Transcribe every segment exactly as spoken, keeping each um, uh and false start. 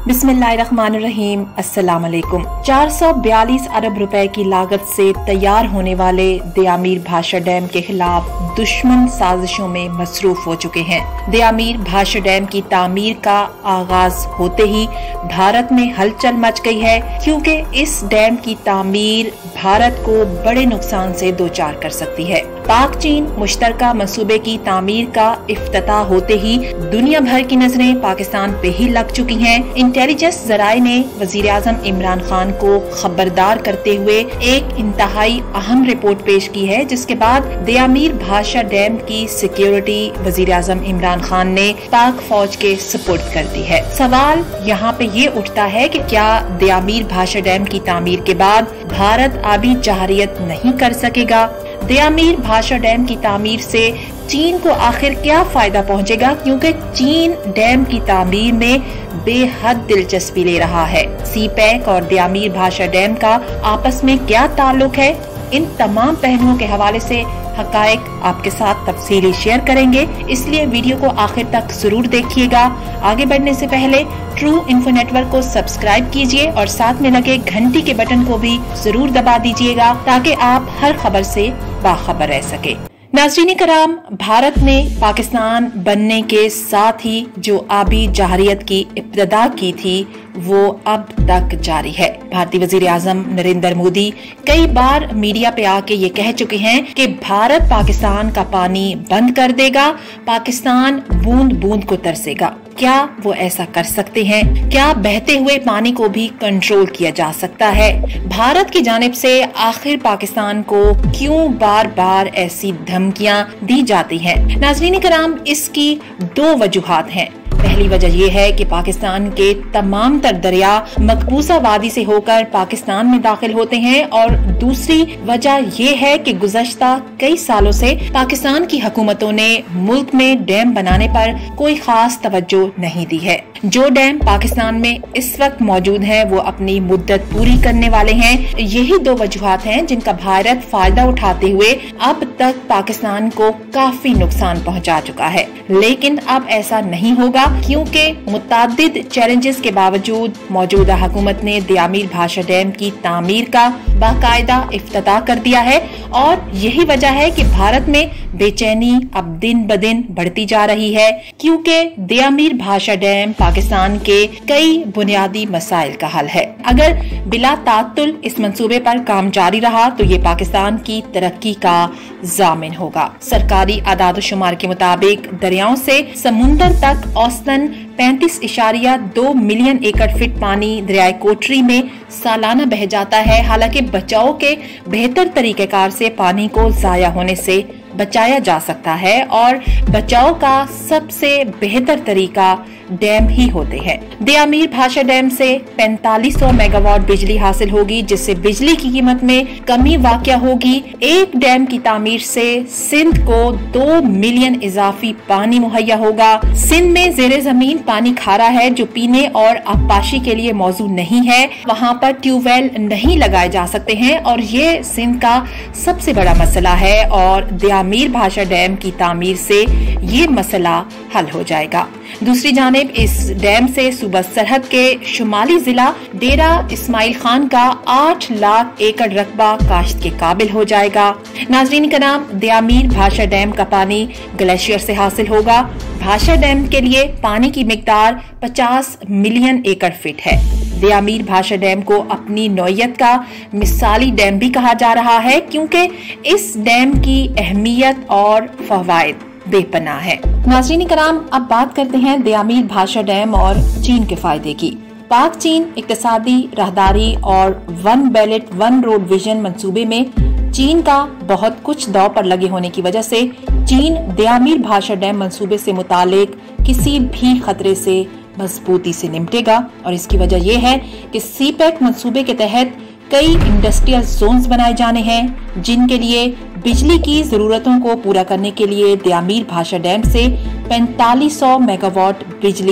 बिस्मिल्लाहिर्रहमानिर्रहीम। अस्सलाम वालेकुम। चार सौ बयालीस अरब रुपए की लागत से तैयार होने वाले दियामीर भाषा डैम के खिलाफ दुश्मन साजिशों में मसरूफ हो चुके हैं। दियामीर भाषा डैम की तामीर का आगाज होते ही भारत में हलचल मच गई है, क्योंकि इस डैम की तामीर भारत को बड़े नुकसान से दो चार कर सकती है। पाक चीन मुश्तरका मंसूबे की तामीर का इफ्तिताह होते ही दुनिया भर की नजरें पाकिस्तान पे ही लग चुकी हैं। इंटेलिजेंस जराए ने वजीर आजम इमरान खान को खबरदार करते हुए एक इंतहाई अहम रिपोर्ट पेश की है, जिसके बाद दियामीर भाषा डैम की सिक्योरिटी वजीर आजम इमरान खान ने पाक फौज के सुपुर्द कर दी है। सवाल यहाँ पे ये उठता है कि क्या दियामीर भाषा डैम की तामीर के बाद भारत आबी जहारियत नहीं कर सकेगा? दियामीर भाषा डैम की तामीर से चीन को आखिर क्या फायदा पहुंचेगा, क्योंकि चीन डैम की तामीर में बेहद दिलचस्पी ले रहा है। सी पैक और दियामीर भाषा डैम का आपस में क्या ताल्लुक है, इन तमाम पहलुओं के हवाले से हकायक आपके साथ तफसीली शेयर करेंगे, इसलिए वीडियो को आखिर तक जरूर देखिएगा। आगे बढ़ने से पहले ट्रू इन्फो नेटवर्क को सब्सक्राइब कीजिए और साथ में लगे घंटी के बटन को भी जरूर दबा दीजिएगा, ताकि आप हर खबर से बाखबर रह सके। नाज़रीन कराम, भारत ने पाकिस्तान बनने के साथ ही जो आबी जहारियत की इब्तिदा की थी वो अब तक जारी है। भारतीय वजीर आजम नरेंद्र मोदी कई बार मीडिया पे आके ये कह चुके हैं कि भारत पाकिस्तान का पानी बंद कर देगा, पाकिस्तान बूंद बूंद को तरसेगा। क्या वो ऐसा कर सकते हैं? क्या बहते हुए पानी को भी कंट्रोल किया जा सकता है? भारत की जानिब से आखिर पाकिस्तान को क्यों बार बार ऐसी धमकियां दी जाती हैं? नाज़रीन कराम, इसकी दो वजूहात हैं। पहली वजह यह है कि पाकिस्तान के तमाम तर दरिया मकबूजा वादी से होकर पाकिस्तान में दाखिल होते हैं, और दूसरी वजह यह है कि गुज़श्ता कई सालों से पाकिस्तान की हुकूमतों ने मुल्क में डैम बनाने पर कोई खास तवज्जो नहीं दी है। जो डैम पाकिस्तान में इस वक्त मौजूद हैं, वो अपनी मुद्दत पूरी करने वाले हैं। यही दो वजूहात हैं जिनका भारत फायदा उठाते हुए अब तक पाकिस्तान को काफी नुकसान पहुंचा चुका है। लेकिन अब ऐसा नहीं होगा, क्योंकि मुतादिद चैलेंजेस के बावजूद मौजूदा हुकूमत ने दियामीर भाषा डैम की तामीर का बाकायदा इफ्तिताह कर दिया है, और यही वजह है कि भारत में बेचैनी अब दिन ब दिन बढ़ती जा रही है, क्योंकि दियामीर भाषा डैम पाकिस्तान के कई बुनियादी मसाइल का हल है। अगर बिला तातुल इस मंसूबे पर काम जारी रहा तो ये पाकिस्तान की तरक्की का जामिन होगा। सरकारी आदाद शुमार के मुताबिक दरियाओं से समुंदर तक औसतन पैंतीस इशारिया दो मिलियन एकड़ फीट पानी दरियाए कोटरी में सालाना बह जाता है। हालांकि बचाव के बेहतर तरीकेकार से पानी को जाया होने से बचाया जा सकता है, और बचाव का सबसे बेहतर तरीका डैम ही होते हैं। दियामीर भाषा डैम से पैंतालीस सौ मेगावाट बिजली हासिल होगी, जिससे बिजली की कीमत में कमी वाक़या होगी। एक डैम की तामीर से सिंध को दो मिलियन इजाफी पानी मुहैया होगा। सिंध में जेरे जमीन पानी खारा है, जो पीने और आबपाशी के लिए मौजूद नहीं है। वहाँ पर ट्यूबवेल नहीं लगाए जा सकते हैं, और ये सिंध का सबसे बड़ा मसला है, और दियामीर भाषा डैम की तामीर से ये मसला हल हो जाएगा। दूसरी जानिब इस डैम से सूबा सरहद के शुमाली जिला डेरा इस्माइल खान का आठ लाख एकड़ रकबा काश्त के काबिल हो जाएगा। नाज़रीन का नाम, दियामीर भाषा डैम का पानी ग्लेशियर से हासिल होगा। भाषा डैम के लिए पानी की मिकदार पचास मिलियन एकड़ फीट है। दियामीर भाषा डैम को अपनी नौयत का मिसाली डैम भी कहा जा रहा है, क्योंकि इस डैम की अहमियत और फवायद बेपनाह है। नाज़रीन कराम, अब बात करते हैं दियामीर भाषा डैम और चीन के फायदे की। पाक चीन इक्तिसादी, राहदारी और one belt one road vision मंसूबे में चीन का बहुत कुछ दांव पर लगे होने की वजह से चीन दियामीर भाषा डैम मंसूबे से मुतालिक किसी भी खतरे से मजबूती से निपटेगा, और इसकी वजह यह है कि सी पैक मंसूबे के तहत कई इंडस्ट्रियल जोन्स बनाए जाने हैं, जिनके लिए बिजली की जरूरतों को पूरा करने के लिए दियामीर भाषा डैम से पैंतालीस सौ मेगावाट बिजली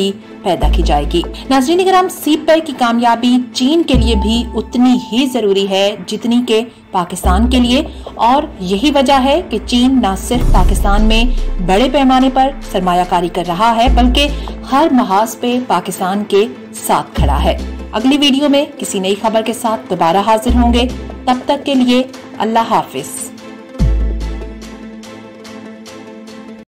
पैदा की जाएगी। नाज़रीन इकराम, सी पैक की कामयाबी चीन के लिए भी उतनी ही जरूरी है जितनी के पाकिस्तान के लिए, और यही वजह है कि चीन न सिर्फ पाकिस्तान में बड़े पैमाने पर सरमायाकारी कर रहा है बल्कि हर महाज पे पाकिस्तान के साथ खड़ा है। अगली वीडियो में किसी नई खबर के साथ दोबारा हाजिर होंगे। तब तक के लिए अल्लाह हाफिज।